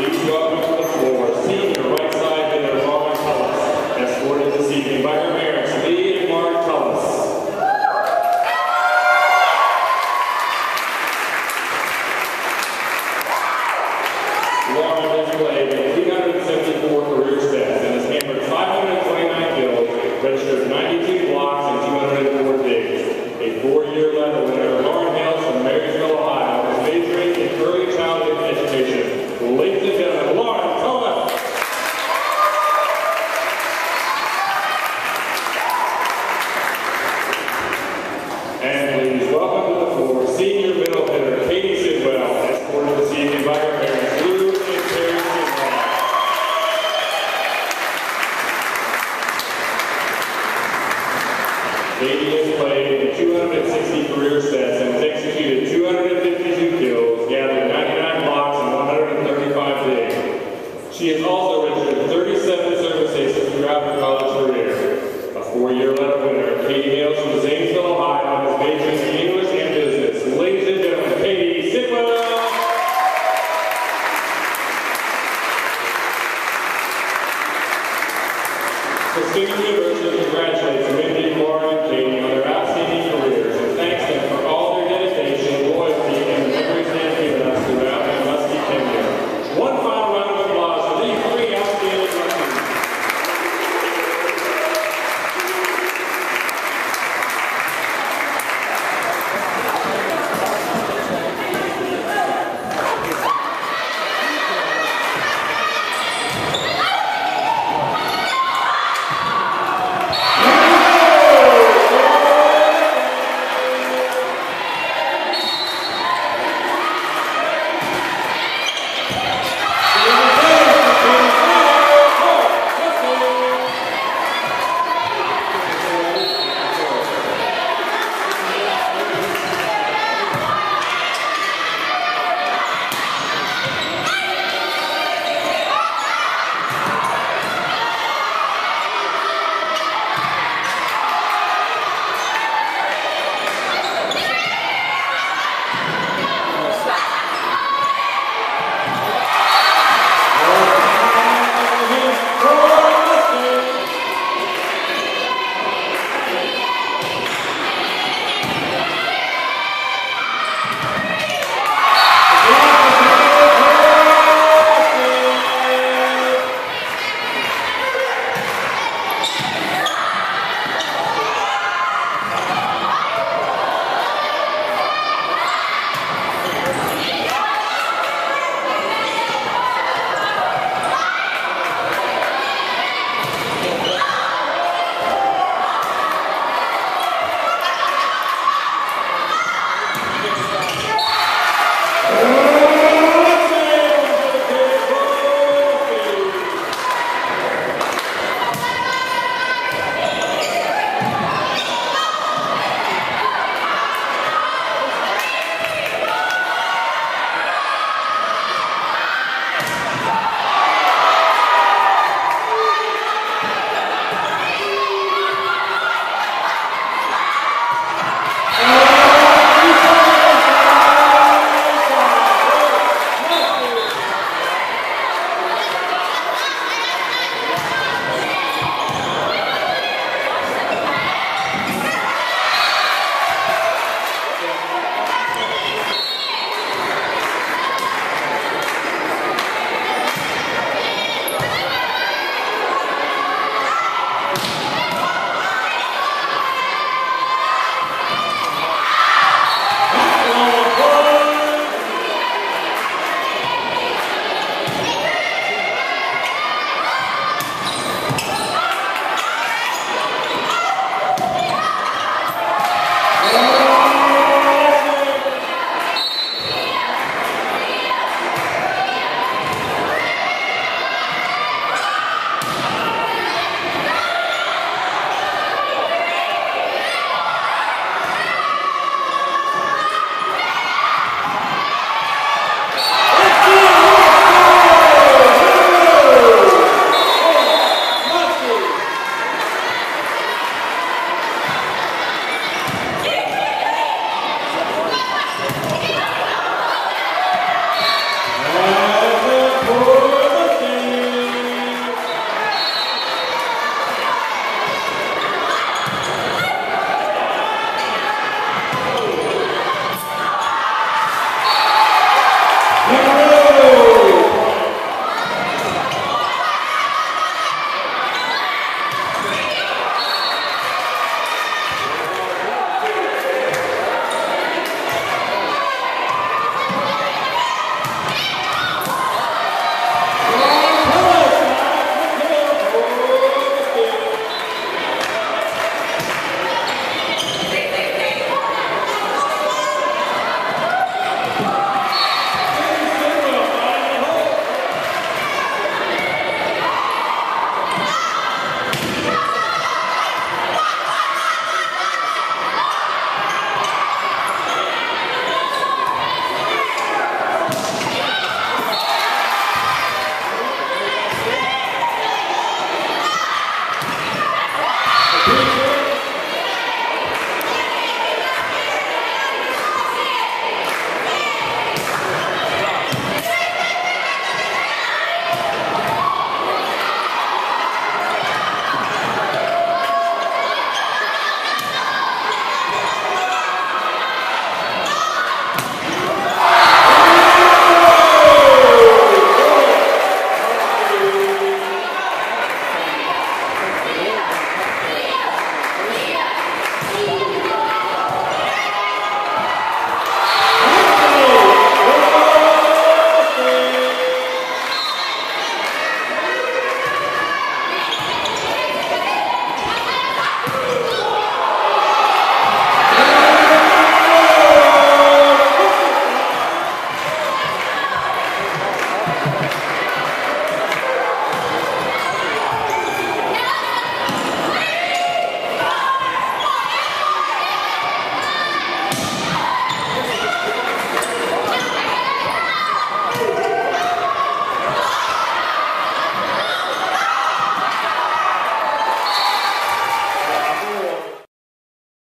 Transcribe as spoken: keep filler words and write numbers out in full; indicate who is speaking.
Speaker 1: Please welcome to the floor senior right side hitter Lauren Tullis, escorted this evening by her parents, Lee and Lauren Tullis. Lauren has played three hundred seventy-four career sets and has hammered five hundred twenty-nine kills, registered ninety-two blocks and two hundred four digs. A four-year level winner, Lauren hails from Marysville, Ohio, and is majoring in early childhood education. Ladies and gentlemen, Lauren Tullis. And ladies, welcome to the floor, senior middle hitter Katie Sidwell, escorted this evening by her parents, Lou and Terry Sidwell. Katie has played two hundred sixty career sets and has executed two hundred fifty-two kills, gathered ninety-nine blocks and one hundred thirty-five digs. She has also registered thirty-seven service aces throughout her college career. A four-year letter winner, Katie hails from Zanesville, Ohio, and is majoring in English and business. Ladies and gentlemen, Katie Sidwell. Muskingum University congratulates Mindy, Lauren, and Katie on their